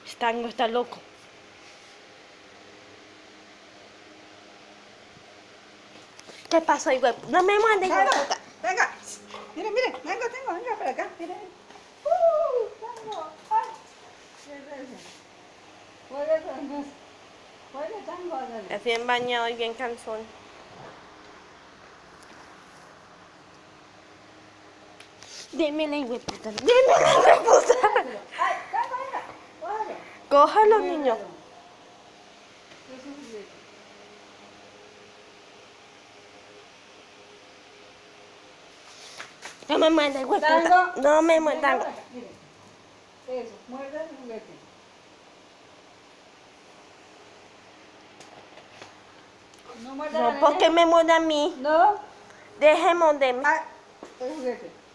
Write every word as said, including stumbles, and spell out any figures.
Tango está loco. ¿Qué pasó, hijo? No me mandes, hijo de puta. Venga, miren, miren, venga, tengo, venga para acá, miren. Uh, tango, ay. Juega tango, juega tango, ándale. Es bien bañado y bien cansón. Démela, hijo de puta. Démela, hijo de puta. Ay, tango, venga, cójalo. Cójalo, niño. No me muerda, hijo de puta. Tango. No me Venga muerda. para acá, miren. Eso, muerda el juguete. No muerda la No, ¿por qué nene. me muerde a mí? No. Deje morderme. Ay, el juguete.